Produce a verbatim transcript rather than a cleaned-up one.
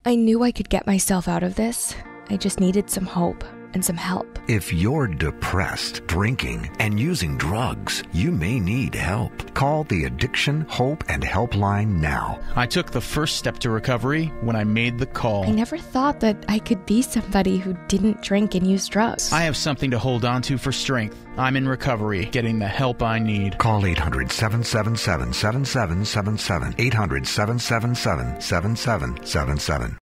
I knew I could get myself out of this. I just needed some hope and some help. If you're depressed, drinking, and using drugs, you may need help. Call the Addiction, Hope, and Helpline now. I took the first step to recovery when I made the call. I never thought that I could be somebody who didn't drink and use drugs. I have something to hold on to for strength. I'm in recovery, getting the help I need. Call eight hundred, seven seven seven, seven seven seven seven, eight hundred, seven seven seven, seven seven seven seven.